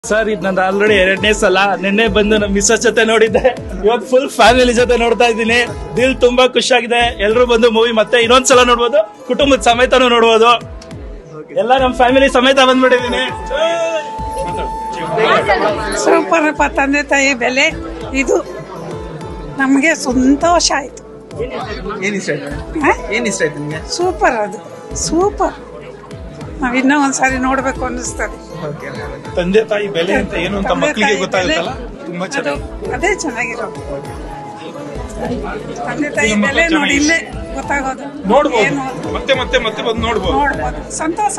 Sir ಇದು ನಂದು already 2ನೇ ಸಲ. ನಿನ್ನೆ ಬಂದು ನಮ್ಮ ಮಿಸ್ಸಸ್ ಜೊತೆ ನೋಡಿದ್ದೆ, ಇವತ್ತು ಫುಲ್ ಫ್ಯಾಮಿಲಿ ಜೊತೆ ನೋಡ್ತಾ ಇದ್ದೀನಿ. ದಿಲ್ ತುಂಬಾ ಖುಷಿಯಾಗಿದೆ. ಎಲ್ಲರೂ ಬಂದು ಮೂವಿ ಮತ್ತೆ ಇನ್ನೊಂದ್ಸಲ ನೋಡ್ಬೋದು, ಕುಟುಂಬದ ಸಮೇತನೂ ನೋಡ್ಬೋದು. ಎಲ್ಲ ನಮ್ಮ ಫ್ಯಾಮಿಲಿ ಸಮೇತ ಬಂದ್ಬಿಟ್ಟಿದ್ದೀನಿ. ಸೂಪರ್ ಅಪ್ಪ, ತಂದೆ ತಾಯಿ ಬೆಲೆ ಇದು ನಮಗೆ ಸಂತೋಷ ಆಯ್ತು. ಏನ್ ಇಷ್ಟ ಆಯ್ತು ನಿಮಗೆ? ಸೂಪರ್, ಅದು ಸೂಪರ್. ನಾವ್ ಇನ್ನೂ ಒಂದ್ಸಾರಿ ನೋಡ್ಬೇಕು ಅನ್ನಿಸ್ತದೆ. ತಂದೆ ತಾಯಿ ಬೆಲೆ ಅಂತ ಏನು ಅಂತ ಮಕ್ಕಳಿಗೆ ಗೊತ್ತಾಗುತ್ತಲ್ಲ, ತುಂಬಾ ಚೆನ್ನಾಗಿ. ಅದೇ ಚೆನ್ನಾಗಿರೋದು. ತಂದೆ ತಾಯಿ ಬೆಲೆ ನೋಡಿ ಇಲ್ಲೇ ಗೊತ್ತಾಗೋದು. ನೋಡ್ಬೋದು, ಮತ್ತೆ ಮತ್ತೆ ಮತ್ತೆ ಬಂದು ನೋಡ್ಬೋದು. ಸಂತೋಷ.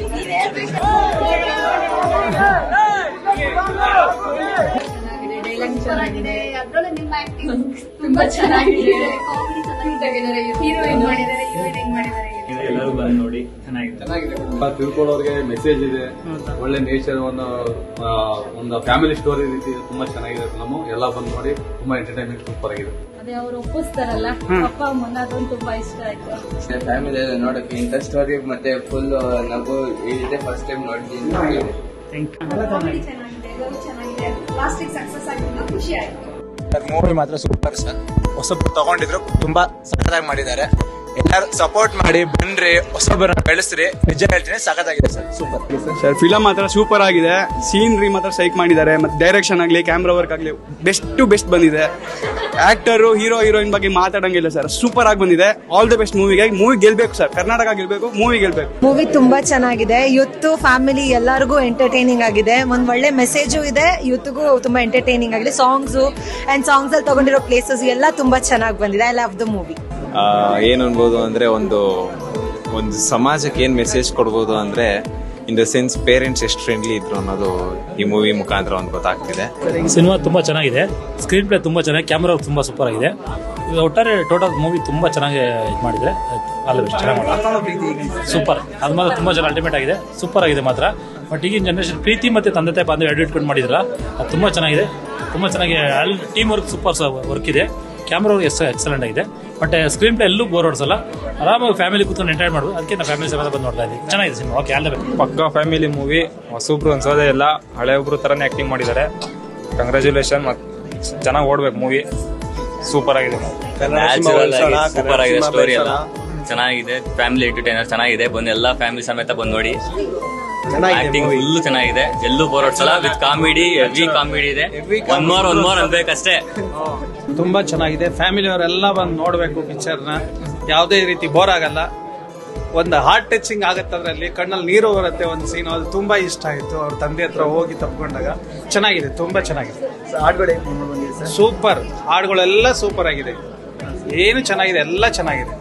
ಚೆನ್ನಾಗಿದೆ, ಅದ್ರಲ್ಲೂ ನಿಮ್ಮ ಆಕ್ಟಿಂಗ್ ತುಂಬಾ ಚೆನ್ನಾಗಿದೆ. ಕಾಮಿಡಿ ಚೆನ್ನಾಗಿದ್ದಾರೆ, ಹೀರೋಯಿನ್ ಮಾಡಿದ್ದಾರೆ, ಹೀರೋಯಿನ್ ಮಾಡಿದ್ದಾರೆ. ಎಲ್ಲರೂ ಬಂದು ನೋಡಿ ಚೆನ್ನಾಗಿದೆ. ತಿಳ್ಕೊಳ್ಳೋರಿಗೆ ಮೆಸೇಜ್ ಇದೆ, ಒಳ್ಳೆ ನೇಚರ್, ಒಂದು ಫ್ಯಾಮಿಲಿ ಸ್ಟೋರಿ ರೀತಿ ತುಂಬಾ ಚೆನ್ನಾಗಿದೆ ಫಿಲಮ್. ಎಲ್ಲ ಬಂದು ನೋಡಿ, ತುಂಬಾ ಎಂಟರ್ಟೈನ್ಮೆಂಟ್ ಸೂಪರ್ ಆಗಿದೆ. ಅದೇ ಅವ್ರು ಒಪ್ಪಿಸ್ತಾರಲ್ಲ ಅಪ್ಪ ಅಮ್ಮನ, ಅದೊಂದು ತುಂಬಾ ಇಷ್ಟ ಆಯ್ತು. ಫ್ಯಾಮಿಲಿ ನೋಡಕ್ಕೆ ಇಂಥ ಸ್ಟೋರಿ ಮತ್ತೆ ಫುಲ್ ನಗು ಇದೆ. ಫಸ್ಟ್ ಟೈಮ್ ನೋಡಿದ್ದೀನಿ. ಕಾಮಿಡಿ ಚೆನ್ನಾಗಿದೆ, ಲವ್ ಚೆನ್ನಾಗಿದೆ, ಲಾಸ್ಟಿಗೆ ಸಕ್ಸಸ್ ಆಗಿದ್ದು ಖುಷಿ ಆಯ್ತು. ಮೂವಿ ಮಾತ್ರ ಸೂಪರ್ ಸರ್. ಹೊಸಬ್ರು ತಗೊಂಡಿದ್ರು, ತುಂಬಾ ಸಖತ್ತಾಗಿ ಮಾಡಿದ್ದಾರೆ. ಎಲ್ಲರೂ ಸಪೋರ್ಟ್ ಮಾಡಿ ಬನ್ರಿ, ಹೊಸಬ್ರನ್ನ ಬೆಳೆಸ್ರಿ. ನಿಜ ಹೇಳ್ತೀನಿ, ಸಖತ್ತಾಗಿದೆ ಸರ್, ಸೂಪರ್ ಸರ್. ಫಿಲಮ್ ಮಾತ್ರ ಸೂಪರ್ ಆಗಿದೆ. ಸೀನ್ರಿ ಮಾತ್ರ ಸೈಕ್ ಮಾಡಿದ್ದಾರೆ. ಮತ್ತೆ ಡೈರೆಕ್ಷನ್ ಆಗ್ಲಿ, ಕ್ಯಾಮ್ರಾ ವರ್ಕ್ ಆಗ್ಲಿ ಬೆಸ್ಟ್ ಬಂದಿದೆ. ಆಕ್ಟರ್, ಹೀರೋಯಿನ್ ಬಗ್ಗೆ ಮಾತಾಡಂಗಿಲ್ಲ ಸರ್, ಸೂಪರ್ ಆಗಿ ಬಂದಿದೆ. ಆಲ್ ದಿ ಬೆಸ್ಟ್ ಮೂವಿಗೆ. ಮೂವಿ ಗೆಲ್ಬೇಕು ಸರ್, ಕರ್ನಾಟಕ ಗೆಲ್ಬೇಕು, ಮೂವಿ ಗೆಲ್ಬೇಕು. ಮೂವಿ ತುಂಬಾ ಚೆನ್ನಾಗಿದೆ. ಯೂತ್ ಫ್ಯಾಮಿಲಿ ಎಲ್ಲರಿಗೂ ಎಂಟರ್ಟೈನಿಂಗ್ ಆಗಿದೆ. ಒಂದ್ ಒಳ್ಳೆ ಮೆಸೇಜು ಇದೆ, ಯೂತ್ಗೂ ತುಂಬಾ ಎಂಟರ್ಟೈನಿಂಗ್ ಆಗಿದೆ. ಸಾಂಗ್ಸ್ ಅಲ್ಲಿ ತಗೊಂಡಿರೋ ಪ್ಲೇಸಸ್ ಎಲ್ಲ ತುಂಬಾ ಚೆನ್ನಾಗಿ ಬಂದಿದೆ. I love the movie. ಏನು ಅನ್ಬೋದು ಅಂದ್ರೆ, ಒಂದು ಸಮಾಜಕ್ಕೆ ಏನ್ ಮೆಸೇಜ್ ಕೊಡ್ಬೋದು ಅಂದ್ರೆ, ಇನ್ ದ ಸೆನ್ಸ್ ಪೇರೆಂಟ್ಸ್ ಎಷ್ಟು ಫ್ರೆಂಡ್ಲಿ ಇದ್ರು ಅನ್ನೋದು ಈ ಮೂವಿ ಮುಖಾಂತರ ಒಂದು ಗೊತ್ತಾಗ್ತಿದೆ. ಸಿನಿಮಾ ತುಂಬಾ ಚೆನ್ನಾಗಿದೆ, ಸ್ಕ್ರೀನ್ ಪ್ಲೇ ತುಂಬಾ ಚೆನ್ನಾಗಿ, ಕ್ಯಾಮ್ರಾ ತುಂಬಾ ಸೂಪರ್ ಆಗಿದೆ. ಒಟ್ಟಾರೆ ಟೋಟಲ್ ಮೂವಿ ತುಂಬಾ ಚೆನ್ನಾಗಿ ಮಾಡಿದ್ರೆ ಸೂಪರ್. ಅದು ಮಾತ್ರ ತುಂಬಾ ಚೆನ್ನಾಗಿ ಅಲ್ಟಿಮೇಟ್ ಆಗಿದೆ, ಸೂಪರ್ ಆಗಿದೆ ಮಾತ್ರ. ಬಟ್ ಈಗಿನ ಜನರೇಷನ್ ಪ್ರೀತಿ ಮತ್ತೆ ತಂದೆ ತಾಯಿ ಬಂದು ಎಡಿಟ್ ಮಾಡಿದ್ರ, ಅದು ತುಂಬಾ ಚೆನ್ನಾಗಿದೆ. ತುಂಬಾ ಚೆನ್ನಾಗಿ ಟೀಮ್ ವರ್ಕ್ ಸೂಪರ್ ವರ್ಕ್ ಇದೆ. ಕ್ಯಾಮ್ರಾ ಎಕ್ಸಲೆಂಟ್ ಆಗಿದೆ. ಬಟ್ ಸ್ಕ್ರೀನ್ ಪ್ಲೇ ಎಲ್ಲೂ ಬೋರ್ ಹೊಡ್ಸಲ್ಲ, ಆರಾಮಾಗಿ ಫ್ಯಾಮಿಲಿ ಕೂತ್ಕೊಂಡು ಎಂಟರ್ಟೈನ್ ಮಾಡ್ಬೋದು. ಅದಕ್ಕೆ ನಾವು ಫ್ಯಾಮಿಲಿ ಸಮೇತ ಬಂದು ನೋಡ್ತಾ ಇದ್ದೀವಿ. ಚೆನ್ನಾಗಿದೆ cinema. Okay, all the best. ಪಕ್ಕಾ ಫ್ಯಾಮಿಲಿ ಮೂವಿ. ಹೊಸೊಬ್ರು ಅನ್ಸೋದೇ ಇಲ್ಲ, ಹಳೆ ಒಬ್ರು ತರನೇ ಆಕ್ಟಿಂಗ್ ಮಾಡಿದ್ದಾರೆ. ಕಂಗ್ರ್ಯಾಚುಲೇಷನ್. ಚೆನ್ನಾಗಿ ಓಡ್ಬೇಕು ಮೂವಿ. ಸೂಪರ್ ಆಗಿದೆ. ಸೂಪರ್ ಆಗಿದೆ. ಸ್ಟೋರಿ ಎಲ್ಲ ಚೆನ್ನಾಗಿದೆ. ಫ್ಯಾಮಿಲಿ ಎಂಟರ್ಟೈನರ್ ಚೆನ್ನಾಗಿದೆ. ಬಂದು ಎಲ್ಲಾ ಫ್ಯಾಮಿಲಿ ಸಮೇತ ಬಂದು ನೋಡಿ. ಆಕ್ಟಿಂಗ್ ಫುಲ್ ಚೆನ್ನಾಗಿದೆ, ಎಲ್ಲೂ ಬೋರ್ ಹೊಡ್ಸಲ್ಲ. ವಿತ್ ಕಾಮಿಡಿ, ಹೆವಿ ಕಾಮಿಡಿ ಇದೆ. ಒನ್ ಮೋರ್ ಅನ್ಬೇಕಷ್ಟೇ. ತುಂಬಾ ಚೆನ್ನಾಗಿದೆ. ಫ್ಯಾಮಿಲಿ ಅವರೆಲ್ಲ ಬಂದು ನೋಡ್ಬೇಕು ಪಿಕ್ಚರ್ನ. ಯಾವುದೇ ರೀತಿ ಬೋರ್ ಆಗಲ್ಲ. ಒಂದು ಹಾರ್ಟ್ ಟಚಿಂಗ್ ಆಗುತ್ತೆ. ಅದರಲ್ಲಿ ಕಣ್ಣಲ್ಲಿ ನೀರು ಬರುತ್ತೆ ಒಂದು ಸೀನ್. ಅದು ತುಂಬಾ ಇಷ್ಟ ಆಯ್ತು. ಅವ್ರ ತಂದೆ ಹತ್ರ ಹೋಗಿ ತಪ್ಕೊಂಡಾಗ ಚೆನ್ನಾಗಿದೆ, ತುಂಬಾ ಚೆನ್ನಾಗಿದೆ. ಸೂಪರ್. ಹಾಡುಗಳೆಲ್ಲ ಸೂಪರ್ ಆಗಿದೆ. ಏನು ಚೆನ್ನಾಗಿದೆ, ಎಲ್ಲ ಚೆನ್ನಾಗಿದೆ.